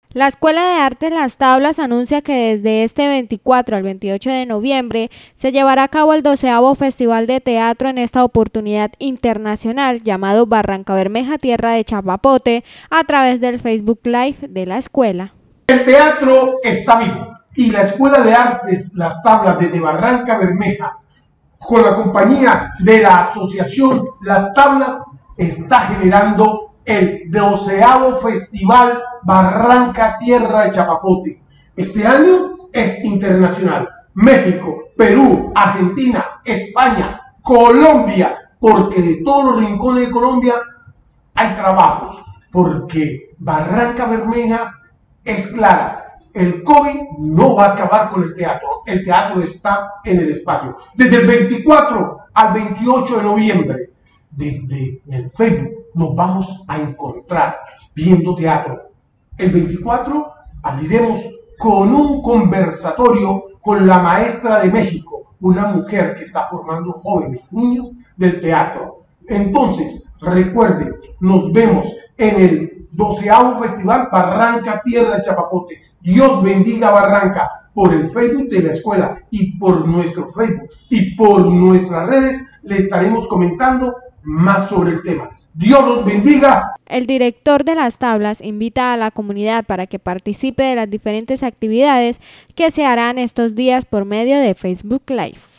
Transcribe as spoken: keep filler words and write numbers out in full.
La Escuela de Artes Las Tablas anuncia que desde este veinticuatro al veintiocho de noviembre se llevará a cabo el doceavo Festival de Teatro, en esta oportunidad internacional llamado Barranca Bermeja, Tierra de Chapapote, a través del Facebook Live de la escuela. El teatro está vivo y la Escuela de Artes Las Tablas desde Barranca Bermeja, con la compañía de la Asociación Las Tablas, está generando el doceavo Festival Barranca Tierra de Chapapote. Este año es internacional. México, Perú, Argentina, España, Colombia, porque de todos los rincones de Colombia hay trabajos, porque Barranca Bermeja es clara. El COVID no va a acabar con el teatro. El teatro está en el espacio. Desde el veinticuatro al veintiocho de noviembre, desde el Facebook, nos vamos a encontrar viendo teatro. El veinticuatro abriremos con un conversatorio con la maestra de México, una mujer que está formando jóvenes, niños del teatro. Entonces, recuerden, nos vemos en el doceavo Festival Barranca Tierra de Chapapote. Dios bendiga Barranca, por el Facebook de la escuela y por nuestro Facebook y por nuestras redes le estaremos comentando más sobre el tema. Dios los bendiga. El director de Las Tablas invita a la comunidad para que participe de las diferentes actividades que se harán estos días por medio de Facebook Live.